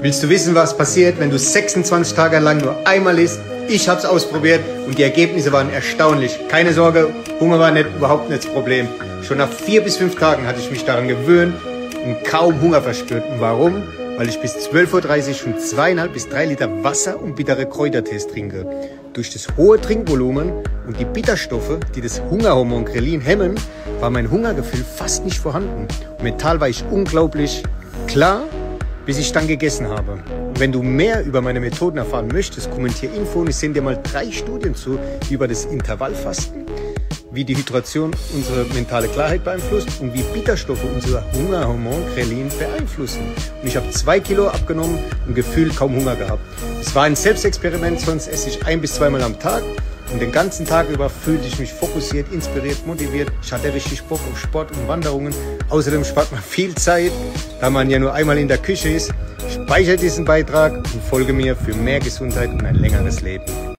Willst du wissen, was passiert, wenn du 26 Tage lang nur einmal isst? Ich habe es ausprobiert und die Ergebnisse waren erstaunlich. Keine Sorge, Hunger war überhaupt nicht das Problem. Schon nach 4 bis 5 Tagen hatte ich mich daran gewöhnt und kaum Hunger verspürt. Und warum? Weil ich bis 12:30 Uhr schon 2,5 bis 3 Liter Wasser und bittere Kräutertees trinke. Durch das hohe Trinkvolumen und die Bitterstoffe, die das Hungerhormon Grelin hemmen, war mein Hungergefühl fast nicht vorhanden. Und mental war ich unglaublich klar, bis ich dann gegessen habe. Und wenn du mehr über meine Methoden erfahren möchtest, kommentier Info und ich sende dir mal 3 Studien zu über das Intervallfasten, wie die Hydration unsere mentale Klarheit beeinflusst und wie Bitterstoffe unser Hungerhormon Grelin beeinflussen. Und ich habe 2 Kilo abgenommen und gefühlt kaum Hunger gehabt. Es war ein Selbstexperiment, sonst esse ich 1 bis 2 Mal am Tag. Und den ganzen Tag über fühlte ich mich fokussiert, inspiriert, motiviert. Ich hatte richtig Bock auf Sport und Wanderungen. Außerdem spart man viel Zeit, da man ja nur einmal in der Küche ist. Speichere diesen Beitrag und folge mir für mehr Gesundheit und ein längeres Leben.